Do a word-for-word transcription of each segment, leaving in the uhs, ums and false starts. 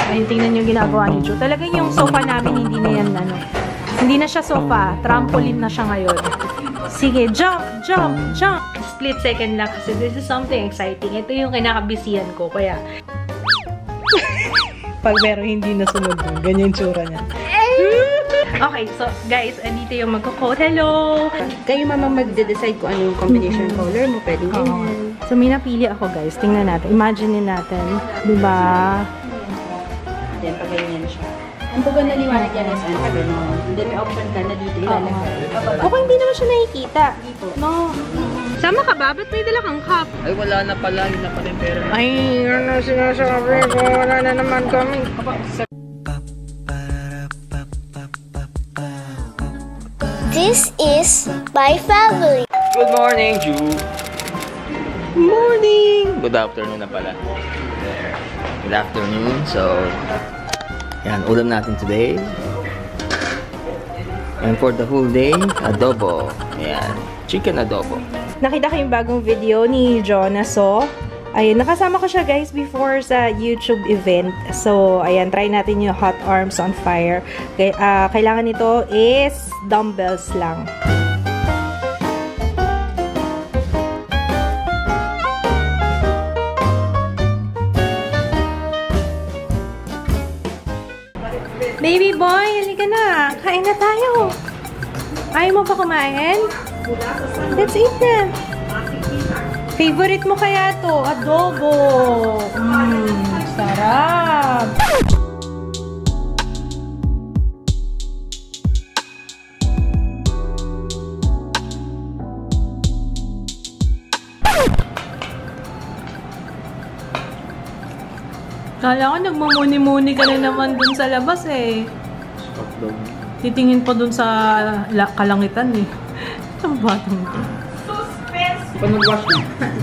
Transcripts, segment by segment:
Ayun, tingnan nyo ginagawa ni Joe. Talagang yung sofa namin, hindi na yan, ano. Hindi na siya sofa. Trampoline na siya ngayon. Sige, jump, jump, jump. Split second lang kasi this is something exciting. Ito yung kinakabisihan ko. Kaya, pag meron hindi nasunod dun, ganyan tsura niya. Okay, so guys, andito yung magko-quote. Hello! Kayo mama magde-decide kung ano yung combination mm-hmm. color mo. Pwedeng ganyan. Oh. So, may napili ako guys. Tingnan natin. Imagine natin. Diba? Then, pag ganyan siya. Ang bago naliwanag yan is ano ka gano'n. Then, may option ka na dito ilalagay. Okay, hindi naman siya nakikita. No. Sama ka ba? Ba't may dala kang cup? Ay, wala na pala. Yun na pala yung pera. Ay, yun na sinasabi ko. Wala na naman kami. This is my family. Good morning, Ju. Good morning. Good afternoon na pala. There. Good afternoon. So, yan, ulam natin today. And for the whole day, adobo. Yan, chicken adobo. Nakita ko yung bagong video ni Jonas. So, ayun, nakasama ko siya guys before sa YouTube event. So, ayan, try natin yung hot arms on fire. Kay, uh, kailangan nito is dumbbells lang. Baby boy, halika na. Kain na tayo. Ayaw mo pa kumain? Let's eat na. Favorite mo kaya to? Adobo. Mmm, sarap. Kala ko nagmumuni-muni ka na naman dun sa labas eh. Titingin pa dun sa kalangitan eh. Ang batang ito. Paano mag-wash mo?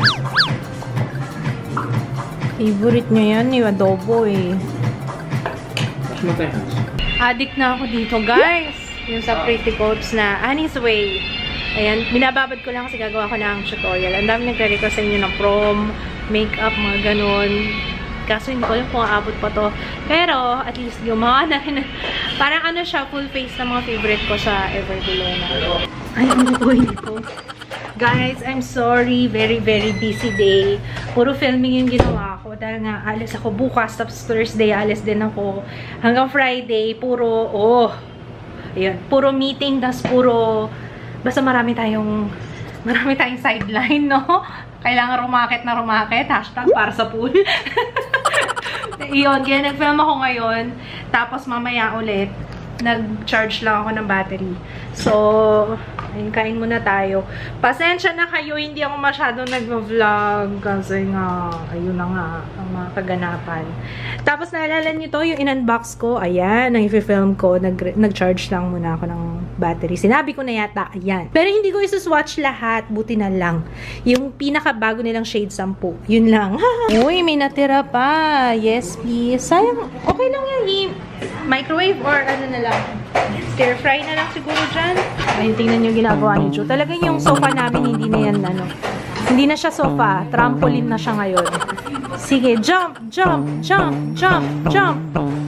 Favorite niya yan, yung adobo eh. Wash mo tayo. Addict na ako dito guys. Yung sa Pretty Coats na Annie's Way. Ayan, binababad ko lang kasi gagawa ko ng tutorial. Ang dami nagre-request sa inyo ng prom, makeup, mga ganon. Kaso hindi ko alam kung aabot pa to. Pero, at least gumawa na rin. Parang ano siya, full face na mga favorite ko sa Everbelow na. Ay, ano po ito? Guys, I'm sorry. Very, very busy day. Puro filming yung ginawa ko. Dahil nga, alis ako bukas. Tapos Thursday, alis din ako. Hanggang Friday, puro, oh. Ayun, puro meeting. Tapos puro, basta marami tayong, marami tayong sideline, no? Kailangan rumakit na rumakit. Hashtag para sa pool. Iyon, kaya nag-film ako ngayon. Tapos mamaya ulit, nag-charge lang ako ng battery. So, ayun, kain muna tayo. Pasensya na kayo, hindi ako masyadong nag-vlog. Kasi nga, ayun na nga, ang mga kaganapan. Tapos naalala niyo to, yung in-unbox ko. Ayan, ang i-film ko. Nag-charge lang muna ako ng battery. Sinabi ko na yata, ayan. Pero hindi ko isuswatch lahat. Buti na lang. Yung pinakabago nilang shade sampu. Yun lang. Uy, may natira pa. Yes, please. Sayang, okay lang yan. I-microwave or ano na lang. Stir fry na lang siguro dyan. Ayun, tingnan nyo ginagawa ni Joe. Talagang yung sofa namin, hindi na yan, ano. Hindi na siya sofa. Trampoline na siya ngayon. Sige, jump, jump, jump, jump, jump.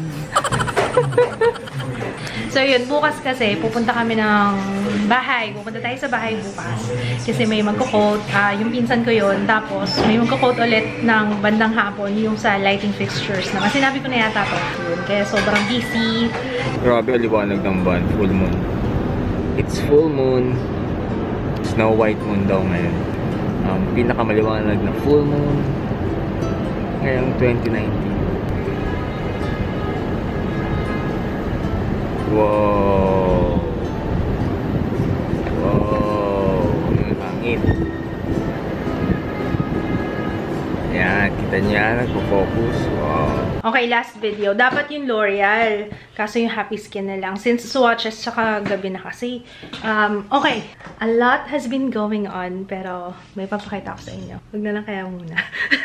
So, yun. Bukas kasi, pupunta kami ng bahay. Pupunta tayo sa bahay bukas. Kasi may magko-coat. Uh, yung pinsan ko yun. Tapos, may magko-coat ulit ng bandang hapon. Yung sa lighting fixtures naman. Sinabi ko na yata pa yun. Kaya sobrang busy. Grabe, liwanag ng buwan. Full moon. It's full moon. Snow white moon daw ngayon. Um, pinakamaliwanag na full moon. Ngayong twenty nineteen. Wow! Wow! Yung hangin. Ayan, kita niya, nagpo-focus. Wow! Okay, last video. Dapat yung L'Oreal. Kaso yung Happy Skin na lang. Since swatches, tsaka gabi na kasi. Um, okay. A lot has been going on. Pero may papakita ko sa inyo. Huwag na lang kaya muna.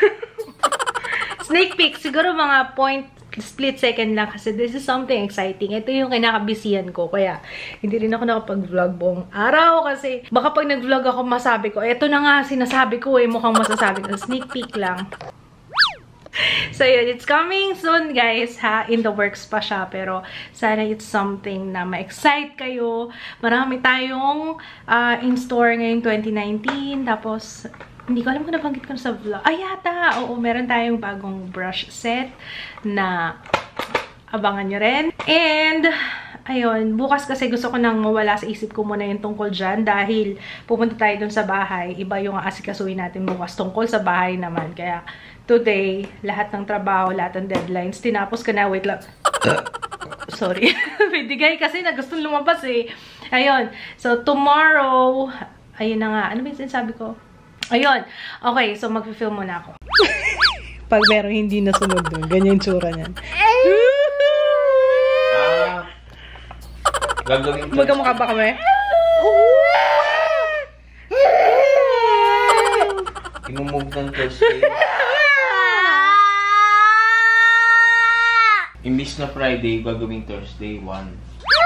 Sneak peek. Siguro mga point split second lang kasi this is something exciting. Ito yung kinakabisihan ko. Kaya, hindi rin ako nakapag-vlog buong araw kasi baka pag nag-vlog ako masabi ko, eto na nga sinasabi ko eh, mukhang masasabi ko. Sneak peek lang. So, yun. It's coming soon, guys, ha? In the works pa siya. Pero, sana it's something na ma-excite kayo. Marami tayong uh, in-store ngayong twenty nineteen. Tapos, hindi ko alam kung nabanggit ko sa vlog. Ay, yata! Oo, meron tayong bagong brush set na abangan nyo rin. And, ayun, bukas kasi gusto ko nang mawala sa isip ko muna yung tungkol dyan dahil pupunta tayo dun sa bahay. Iba yung asikasuhin natin bukas tungkol sa bahay naman. Kaya, today, lahat ng trabaho, lahat ng deadlines, tinapos ka na. Wait lang. Sorry. Bidigay kasi na gustong lumabas eh. Ayun. So, tomorrow, ayun na nga. Ano ba yung sinasabi ko? Ayun. Okay, so mag-film muna ako. Pag meron hindi nasunod dun, ganyan yung tsura niyan. Ah, gagawin ko. Magkamukha ba kami? Imumove ng Thursday. Imbis na Friday, gagawin Thursday, one.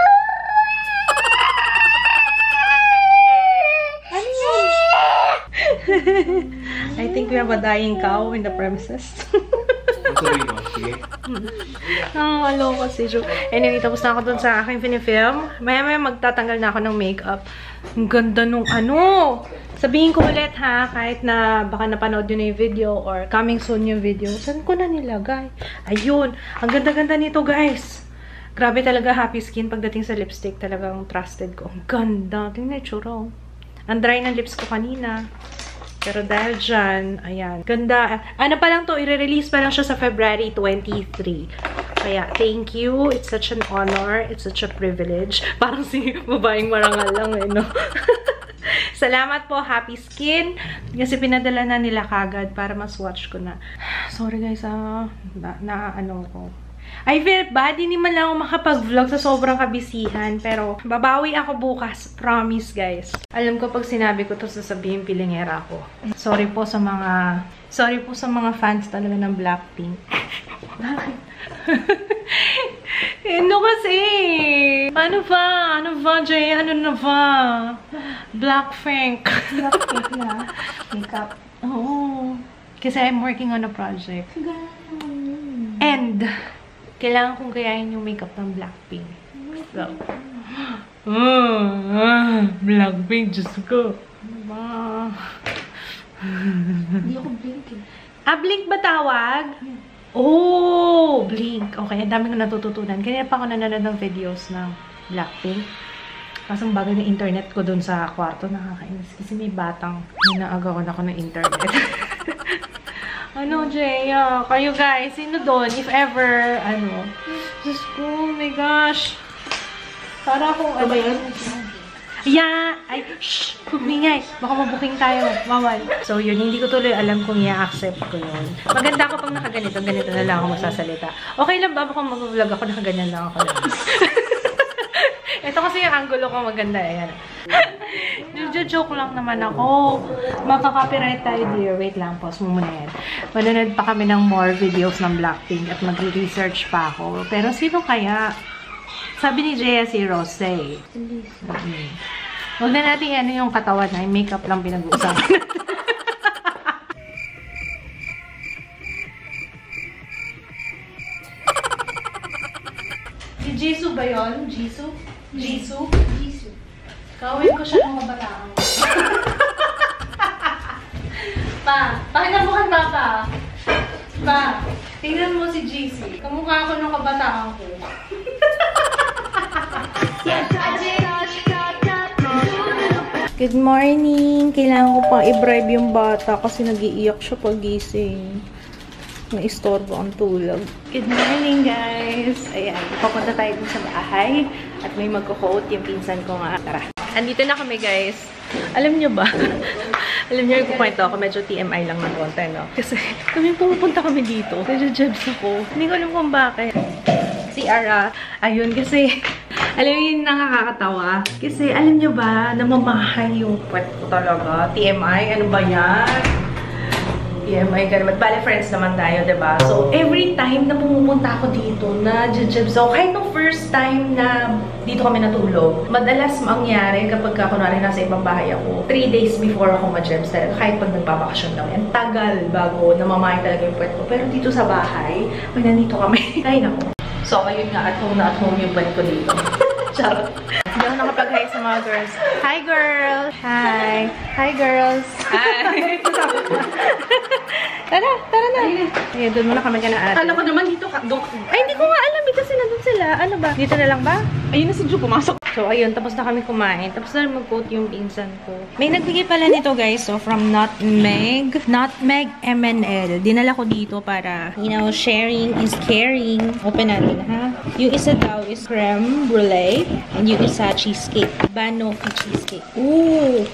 I think we have a dying cow in the premises. Sabi mo, sige. Ah, alo kasi. Anyway, tapos na ako dun sa aking pinifilm. Maya-maya magtatanggal na ako ng makeup. Ang ganda nung ano. Sabihin ko ulit ha, kahit na baka napanood yun na yung video or coming soon yung video. Saan ko na nilagay? Ayun. Ang ganda-ganda nito, guys. Grabe talaga happy skin pagdating sa lipstick. Talagang trusted ko. Ang ganda. Tingnan yung tsura. Ang dry ng lips ko kanina. Pero dahil dyan, ayan. Ganda. Ano pa lang to, i-release pa lang siya sa February twenty-third. Kaya, thank you. It's such an honor. It's such a privilege. Parang si babaeng marangal lang eh, no? Salamat po, Happy Skin. Kasi pinadala na nila kagad para mas-watch ko na. Sorry guys, ah. Na, na ano ko. I feel bad, hindi man lang ako makapag-vlog sa sobrang kabisihan. Pero, babawi ako bukas. Promise, guys. Alam ko pag sinabi ko to sasabihin pilingera ako. Sorry po sa mga... Sorry po sa mga fans talaga ng Blackpink. Bakit? Ano kasi? Ano ba? Ano ba, Jay? Ano na ba? Blackpink. Blackpink na. Makeup. Oo. Kasi I'm working on a project. And... kailangan kong gayahin yung makeup ng Blackpink. So, oh, ah, Blackpink, Diyos ko. Diba? Hindi ako Blink eh. Ah, Blink ba tawag? Oh, Blink. Okay, ang dami ko natututunan. Kanina pa ako nanonood ng videos ng Blackpink. Kasang bagay ng internet ko dun sa kwarto, nakakainis. Kasi may batang inaagawan ako ng internet. Ano, Jay? Uh, kayo guys, sino doon? If ever, ano? Diyos ko, oh my gosh. Para akong, ano yun? Yeah! Ay, shh! Humingay! Baka mabuking tayo. Bawal. So, yun, hindi ko tuloy alam kung i-accept ko yun. Maganda ako pag nakaganito. Ganito na lang ako masasalita. Okay lang ba? Baka mag-vlog ako, nakaganyan lang ako lang. Ito kasi yung angulo ko maganda. Ayan. Joke lang naman ako. Makaka-copyright tayo, dear. Wait lang, pause mo muna yan. Manunod pa kami ng more videos ng Blackpink at magre-research pa ako. Pero sino kaya? Sabi ni Jaya si Rosé. Mm-hmm. Huwag na natin ano yung katawan na yung makeup lang pinag-uusapan natin. Si Jisoo ba yun? Jisoo? Jisoo? Jisoo. Kawin ko siya ng kabataan. Pa, pakita mo kay Papa. Pa, tingnan mo si G C. Kamukha ako ng kabataan ko. Good morning! Kailangan ko pang i-bribe yung bata kasi nag-iiyak siya pag gising. Naistorbo ang tulog. Good morning, guys! Ayan, papunta tayo dun sa bahay at may magko-quote yung pinsan ko nga. Tara! Andito na kami, guys. Alam nyo ba? Alam nyo yung kukwento ako, medyo T M I lang ng konti, no? Kasi kami pupunta kami dito. Medyo jebs ako. Hindi ko alam kung bakit. Si Ara, ayun, kasi alam nyo yung nakakatawa. Kasi alam nyo ba, namamahay yung puwet ko talaga. T M I, ano ba yan? E M I ka naman. Bale, friends naman tayo, diba? So, every time na pumupunta ako dito, na jajab. So, kahit no first time na dito kami natulog, madalas mangyari kapag ka, kunwari nasa ibang bahay ako, three days before ako ma-jebs talaga, kahit pag nagbabakasyon lang. Ang tagal bago namamahay talaga yung puwet ko. Pero dito sa bahay, pag nandito kami, kain ako. So, ayun nga, at home na at home yung puwet ko dito. Charot. Hindi ako nakapag-hi sa mga girls. Hi, girls! Hi! Hi, girls! Hi! Tara, tara na. Ayun, doon muna kami ka na ate. Kala ko naman dito ka. Ay, hindi ko nga alam eh, kasi nandun sila. Ano ba? Dito na lang ba? Ayun na si Ju, pumasok. So, ayun, tapos na kami kumain. Tapos na mag-coat yung pinsan ko. May nagbigay pala nito, guys. So, from Nutmeg. Nutmeg M and L. Dinala ko dito para, you know, sharing is caring. Open natin, ha? Yung isa daw is creme brulee. And yung isa, cheesecake. Banoffee cheesecake. Ooh!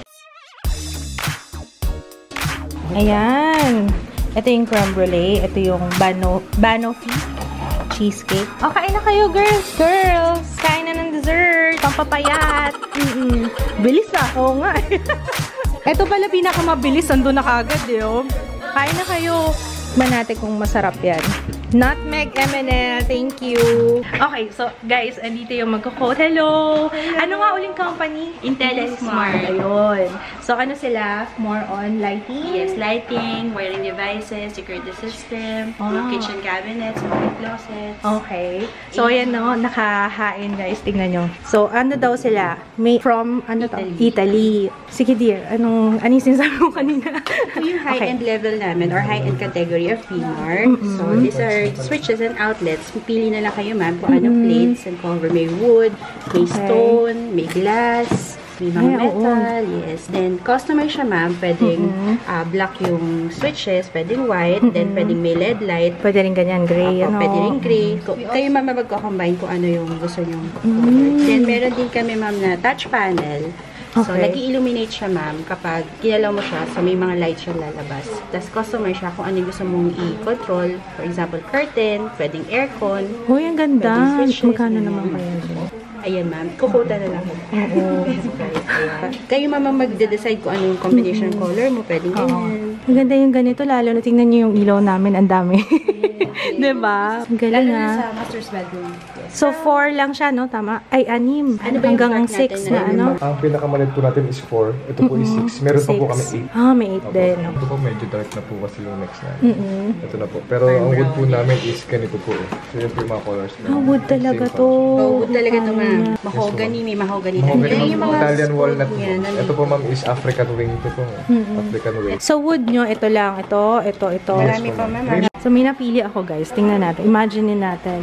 Ayan. Ito yung creme brulee. Ito yung bano Banoffee cheesecake. O, kain na kayo, girls. Girls! Kain na ng dessert. Pampapayat. Mm-mm. Bilis ah. Oo nga. Ito pala pinakamabilis. Ando na kagad eh. Oh. Kain na kayo. Ba natin kung masarap yan. Nutmeg M and L. Thank you. Okay, so guys, andito yung magko-quote. Hello! Hello! Ano nga uling company? IntelliSmart. Ayun. So, ano sila? More on lighting? Yes, lighting, wiring devices, security system, Oh. kitchen cabinets, smart closets. Okay. So, ayan no, nakahain guys. Tingnan nyo. So, ano daw sila? May, from, ano to? Italy. Italy. Sige dear, anong, ano yung sinasabi mo kanina? Ito yung high-end level namin or high-end category of V-Mart. Mm-hmm. So, these are switches and outlets. Pili na lang kayo, ma'am, kung anong plates and cover. May wood, may Okay. stone, may glass, may mga Ay, oo. metal. Yes. Then, customer siya, ma'am. Pwedeng Mm-hmm. ah, black yung switches, pwedeng white, then pwedeng may L E D light. Pwede rin ganyan, gray, Opo, ano? pwede rin gray. Ko- Kayo, ma'am, magko-combine kung ano yung gusto nyo. Mm. Then, meron din kami, ma'am, na touch panel. So, Okay. nag-illuminate siya, ma'am, kapag kinalaw mo siya, so may mga lights siya lalabas. Tapos, customer siya kung ano yung gusto mong i-control. For example, curtain, pwedeng aircon. Uy, ang ganda. Pwedeng switches, Magkano ganyan. naman kaya ito? Ayan, ma'am. Kukuta na lang. Oo. Kayo, ma'am, ang magde-decide kung ano yung combination ng color mo. Pwedeng Oo. ganyan. Ang ganda yung ganito, lalo na tingnan nyo yung ilaw namin, ang dami. Diba? Ang galing Lalo na ah. sa master's bedroom. So, four lang siya, no? Tama? Ay, anim. Ano ba yung Hanggang part six natin na, na- ano? Ang pinakamalit po natin is four. Ito po is six. Meron pa po Six. kami eight. Ah, may eight Opo. din. no? Ito po medyo dark na po kasi yung next na. Mm-mm. Ito na po. Pero ang wood po namin is ganito po eh. So yun po yung mga colors na. Ah, wood talaga Same to. Oh, wood talaga ito, ma'am. Mahogany, may mahogany na. Mahogany Yan ma'am. yung mga Italian spoon walnut po. niya, nandito. Ito po ma'am is African wing. Ito po. African wing. So, wood nyo, ito lang. Ito, ito, ito. Marami pa, ma'am. So, may napili ako, guys. Tingnan natin. Imaginein natin.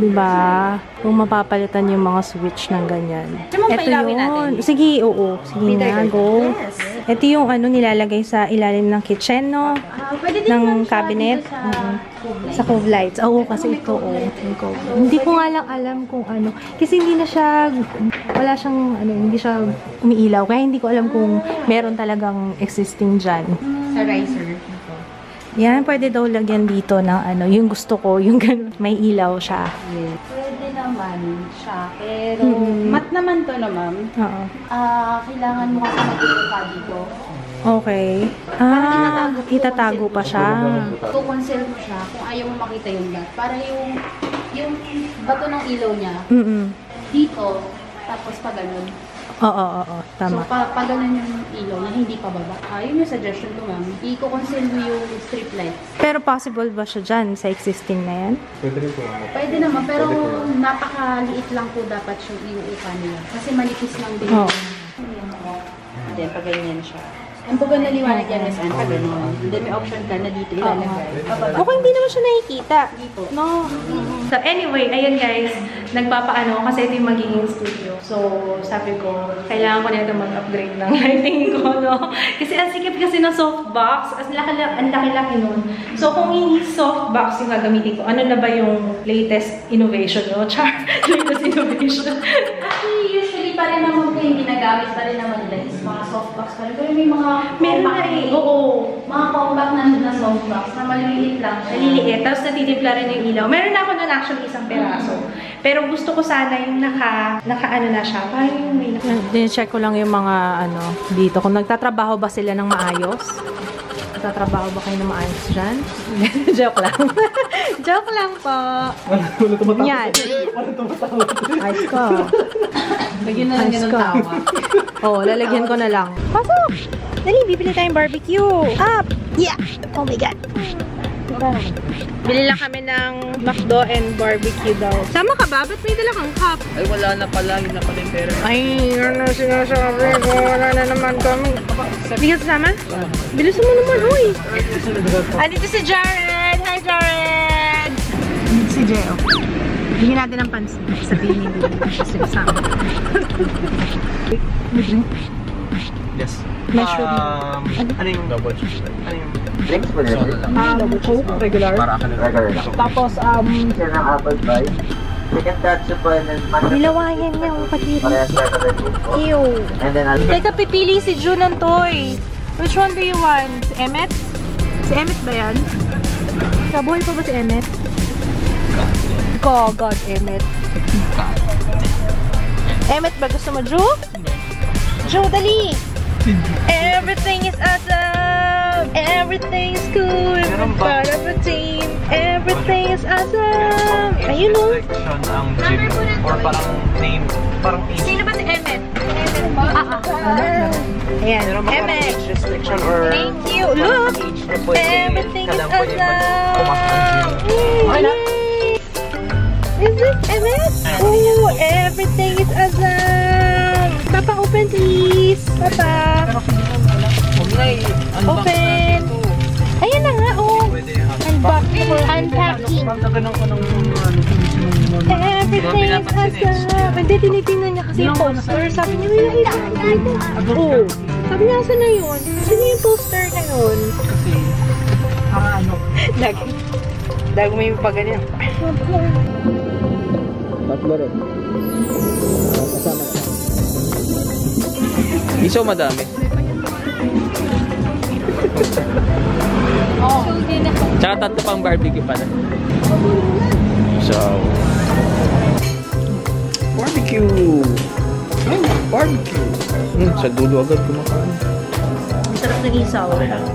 Diba? Kung mapapalitan yung mga switch ng ganyan. Gusto mo Ito pailawin yun. natin? Sige, oo. Sige May na, dagdag. go. Yes. Ito yung ano nilalagay sa ilalim ng kitchen, no? Ah, pwede din Ng ma'am siya cabinet. dito sa Mm. tube light. Sa cove lights. Oo, kasi ito, oh. Yung cove. Hindi ko nga lang alam kung ano. Kasi hindi na siya, wala siyang, ano, hindi siya umiilaw. Kaya hindi ko alam kung meron talagang existing dyan. Sa riser. Yan, pwede daw lagyan dito ng ano, yung gusto ko, yung ganun, may ilaw siya. Yes. Pwede naman siya. Pero, Mm. mat naman to na, ma'am. Oo. Ah, kailangan mo kasi mag-ilo ka dito. Okay. Ah, itatago pa siya. Kukonsil mo siya kung ayaw mo makita yung dot. Para yung, yung bato ng ilaw niya, Mm-mm. dito, tapos pa ganun. Oo, oo, oo. Tama. So, pa, pa ganun yung ilaw na hindi pa baba. Ah, yun yung suggestion ko, ma'am. I-conceal mo yung strip lights. Pero possible ba siya dyan sa existing na yan? Pwede rin po ma'am. Pwede naman, pero napakaliit lang po dapat yung iuupa nila. Kasi manipis lang din. Oo. Ayan po. Then, pag ganyan siya. Ang pag naliwanag yan, Miss Anne, pag gano'n. Then, may option ka na dito ilalagay. Pababa. Okay, hindi naman siya nakikita. Hindi po. No. So anyway, ayan guys, nagpapaano kasi ito yung magiging studio. So sabi ko, kailangan ko na ito mag-upgrade ng lighting ko, no? Kasi ang sikip kasi ng softbox, ang laki- ang laki-laki nun. So kung hindi softbox yung gagamitin ko, ano na ba yung latest innovation, no? Char, latest innovation. Actually, usually pa rin naman kayo ginagamit pa rin naman nila is mga softbox pa rin. Pero may mga Meron na compact- eh, oo. Mga compact na, na softbox na maliliit lang. Maliliit, tapos natitimpla rin yung ilaw. Meron na ako nun actually isang peraso. Pero gusto ko sana yung naka, naka ano na siya. Parang yung may naka... Dine-check ko lang yung mga ano dito. Kung nagtatrabaho ba sila ng maayos. Nagtatrabaho ba kayo na maayos dyan? Joke lang. Joke lang po. Wala tumatawag. Yan. Wala tumatawag. Ayos ka. Lagyan na lang yan ng tawa. Oo, lalagyan ko na lang. Pasok! Dali, bibili tayong barbecue. Up! Yeah! Oh my God. Bili lang kami ng McDo and barbecue daw. Sama ka ba? Ba't may dala kang cup? Ay, wala na pala. Yun na pala yung pera. Ay, ano sinasabi ko? Wala na naman kami. Hindi ka sasama? Bilisan mo naman, uy! Andito si Jared! Hi, Jared! Si Jeo. Bigyan natin ng pansin. Sabihin hindi. Kasi kasama. Yes. Mushroom. Um, ano yung double cheese? Ano yung Drinks pa rin. Um, Coke, regular. para ka na Regular lang. Tapos, um, Sir ng apple pie. Chicken katsu po and then mutton. nilawayan niya ang kadiri. Parehas regular din po. Ew. And then I'll Teka, pipili si June ng toy. Which one do you want? Si Emmet? Si Emmet ba yan? Kabuhay pa ba si Emmet? Ko, God, Emmet. Emmet ba gusto mo, Ju? Ju, dali! Everything is awesome! Everything is cool! Part of a team! Everything is awesome! Ayun o! section ang gym or parang name, parang age. Sino ba si Emmet? Ah, ah. Ayan, Meron ba parang Emmet! age restriction or Thank you! Look! age na pwede Everything is kada pwede pumasok ng awesome! gym? Yay! Is this Emmet? Oh, everything is awesome! Papa, open please! Papa! Huwag na eh. Unbox Open! natin ito. Ayan na nga, oh! Pwede yung Unboxing! Unpacking! Pagdagan ko ng ano, Everything is awesome! Hindi, tinitingnan niya kasi yung poster. Sabi niya, may nakita ko dito. Oo. Sabi niya, saan na yun? Saan na yung poster na yun? kasi para ano. Lagi. Lagi may pa ganyan. Tatlo rin. Kasama na. Iso madami. Oh. Tsaka tatlo pang barbecue pala. So, barbecue! Mm, barbecue! Mm, sa dulo agad kumakain. Ang sarap ng isaw.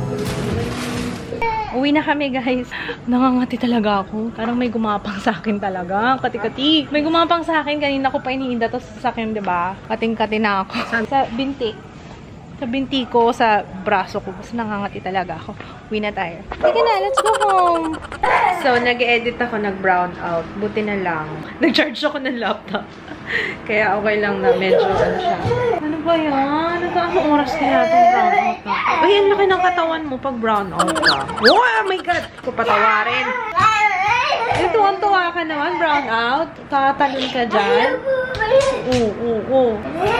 Uwi na kami, guys. Nangangati talaga ako. Parang may gumapang sa akin talaga. Kati-kati. May gumapang sa akin. Kanina ko pa iniinda to sa akin, diba? Kating-kati na ako. Sa binti. Sa binti ko, sa braso ko. Basta nangangati talaga ako. Uwi na tayo. Sige na, let's go home. So, nag-edit ako, nag-brown out. Buti na lang. Nag-charge ako ng laptop. Kaya okay lang na medyo ano siya. Ano ba yan? Nagkaano oras kaya itong brown out ka? Ay, ang laki ng katawan mo pag brown out ka. Oh my God! Ko patawarin. Ito, ang tuwa ka naman, brown out. Tatalon ka dyan. Oo, oo, oo.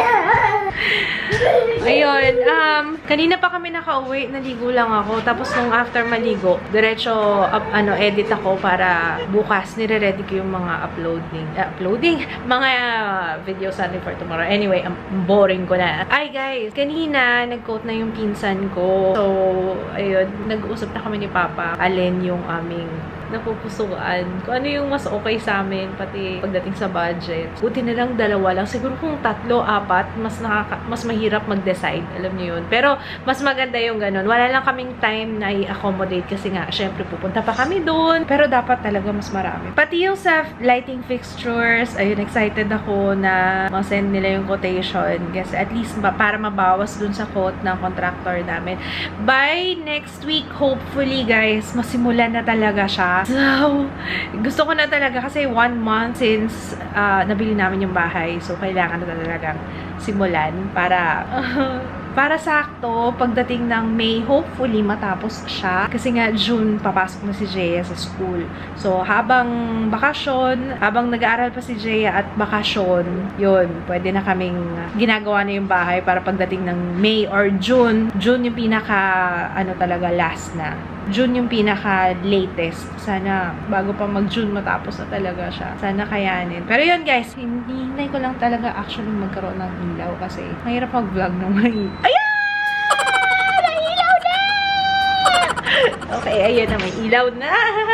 Ayun, um, kanina pa kami nakauwi, naligo lang ako. Tapos nung after maligo, diretso up, ano, edit ako para bukas nire-ready ko yung mga uploading, uh, uploading, mga uh, videos natin for tomorrow. Anyway, um, boring ko na. Ay guys, kanina nag-quote na yung pinsan ko. So, ayun, nag-uusap na kami ni Papa. Alin yung aming napupusuan. Kung ano yung mas okay sa amin, pati pagdating sa budget. Buti na lang dalawa lang. Siguro kung tatlo, apat, mas nakaka mas mahirap mag-decide. Alam niyo yun. Pero, mas maganda yung ganun. Wala lang kaming time na i-accommodate kasi nga, syempre, pupunta pa kami doon. Pero, dapat talaga mas marami. Pati yung sa lighting fixtures, ayun, excited ako na ma-send nila yung quotation. Kasi at least, para mabawas dun sa quote ng contractor namin. By next week, hopefully, guys, masimulan na talaga siya. So, gusto ko na talaga kasi one month since uh, nabili namin yung bahay. So, kailangan na talagang simulan para uh, para sakto pagdating ng May, hopefully matapos siya. Kasi nga June papasok na si Jaya sa school. So, habang bakasyon, habang nag-aaral pa si Jaya at bakasyon, yun, pwede na kaming ginagawa na yung bahay para pagdating ng May or June. June yung pinaka, ano talaga, last na. June yung pinaka-latest. Sana, bago pa mag-June, matapos na talaga siya. Sana kayanin. Pero yun, guys, hinihintay ko lang talaga actually magkaroon ng ilaw kasi mahirap mag-vlog ng may... Ayan! May ilaw na! Okay, ayan na, may ilaw na!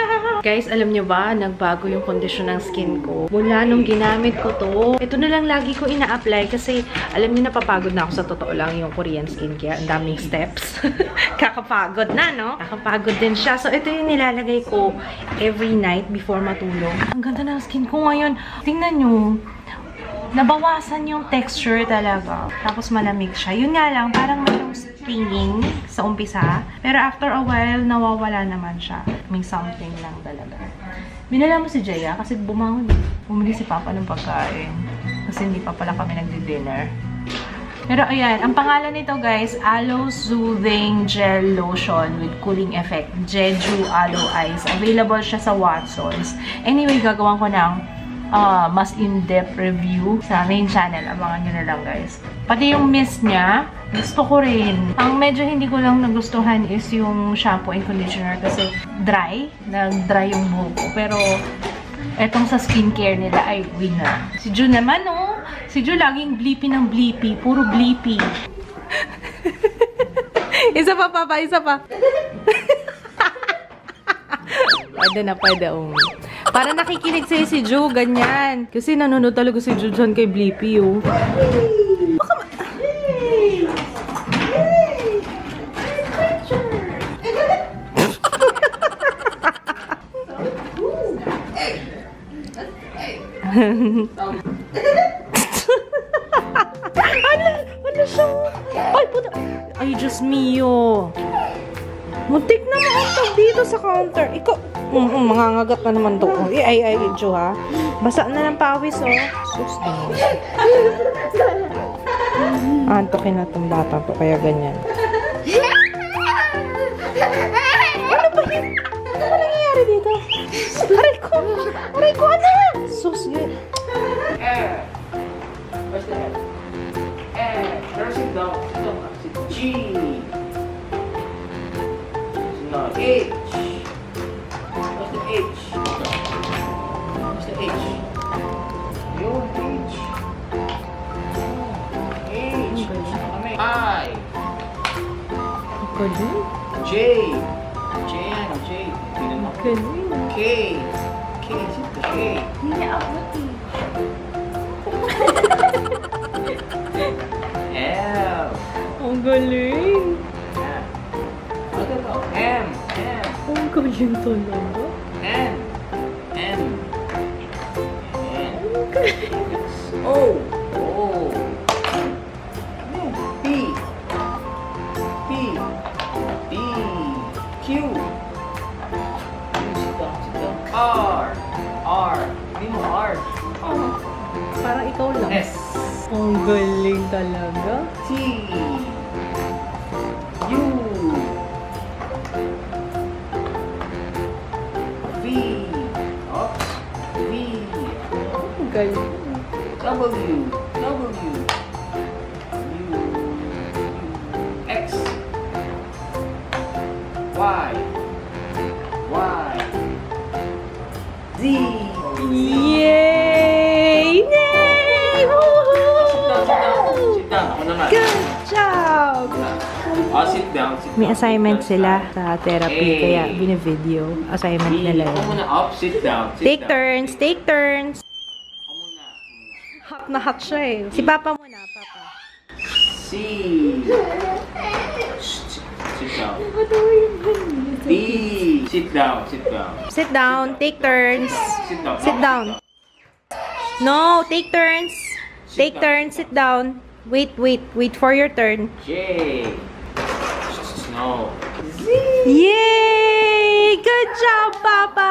Guys, alam nyo ba, nagbago yung kondisyon ng skin ko. Mula nung ginamit ko to, ito na lang lagi ko ina-apply kasi alam nyo, napapagod na ako sa totoo lang yung Korean skincare. Ang daming steps. Kakapagod na, no? Kakapagod din siya. So, ito yung nilalagay ko every night before matulog. Ang ganda ng skin ko ngayon. Tingnan nyo. Nabawasan yung texture talaga. Tapos malamig siya. Yun nga lang, parang mayroong stinging sa umpisa. Pero after a while, nawawala naman siya. May something lang talaga. Binala mo si Jaya kasi bumangon. Bumili si Papa ng pagkain. Kasi hindi pa pala kami nagdi-dinner. Pero ayan, ang pangalan nito guys, Aloe Soothing Gel Lotion with Cooling Effect. Jeju Aloe Eyes. Available siya sa Watsons. Anyway, gagawan ko ng Uh, mas in-depth review sa main channel. Abangan nyo na lang, guys. Pati yung mist niya, gusto ko rin. Ang medyo hindi ko lang nagustuhan is yung shampoo and conditioner kasi dry. Nag-dry yung buhok ko. Pero, etong sa skincare nila ay winner. Si Ju naman, oh. Si Ju laging bleepy ng bleepy. Puro bleepy. Isa pa, Papa. Isa pa. Pwede na, pwede, um. Para nakikinig sa'yo si Ju, ganyan. Kasi nanonood talaga si Ju dyan kay Bleepy, oh. Baka ma... Ano? Ano siya? Ay, puta. Ay, Diyos mio. Muntik na makantag dito sa counter. Ikaw, mm -mm, mangangagat na naman to. Oh. Ay, ay, ay, Jo, ha? Basa na ng pawis, oh. Sus, oh. Antokin na itong bata to, kaya ganyan. Ano ba yun? Ano ba nangyayari dito? Aray ko! Aray ko, ano? Sus, yun. Eh, where's the head? Eh, pero sit down, sit down, sit G. No, H. What's the H? What's the H? Yung H. H. I. Galing. J. J ano? J. Galing. K. K. Sit the K. Hindi na abot eh. L. Ang galing. M. M. Ang galing talaga. N. N. N. O. O. P. P. D. Q. Sit down, sit down. R. R. Hindi mo R. Oh, parang ikaw lang. S. Ang galing talaga. T. U. V. Oops. V. Ang galing. W. W. U. X. Y. Y. Z. Yay! Yay! Woohoo! Sit down. Ako naman. Good job! Oh, sit down. Sit down. May assignment sila sa therapy, Hey. kaya bine-video. Assignment B. nila Ako yun. muna. Up. Sit down. Sit Take down. turns, take turns. Ako muna. Hot na hot siya eh. Si Papa muna, Papa. C. Shh, sit down. D. Sit down. Sit down. Sit down, take turns. Sit down. Sit down. No, take turns. Take turns, sit down. Wait, wait, wait for your turn. J. No. Yay! Good job, Papa!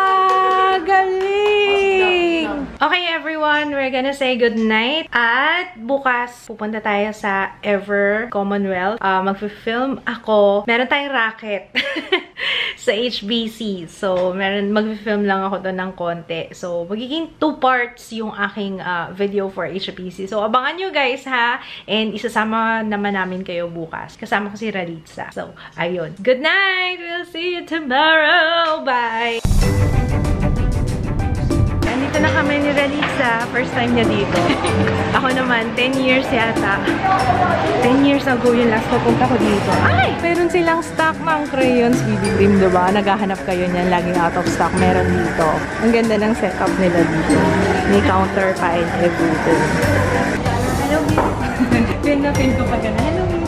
Galing! Okay, everyone, we're gonna say good night. At bukas, pupunta tayo sa Ever Commonwealth. Uh, Mag-film ako. Meron tayong racket sa H B C. So, meron, mag-film lang ako doon ng konti. So, magiging two parts yung aking uh, video for H B C. So, abangan nyo guys, ha? And isasama naman namin kayo bukas. Kasama ko si Ralitza. So, ayun. Good night! We'll see you tomorrow! Bye! Nandito Papunta na kami ni Relisa. First time niya dito. Ako naman, ten years yata. ten years ago yung last papunta ko dito. Ay! Meron silang stock ng crayons. B B Dream, diba? Naghahanap kayo niyan. Laging out of stock. Meron dito. Ang ganda ng setup nila dito. May counter pa and everything. Hello, Miss. Pin na pin ko pa gana. Hello, Miss.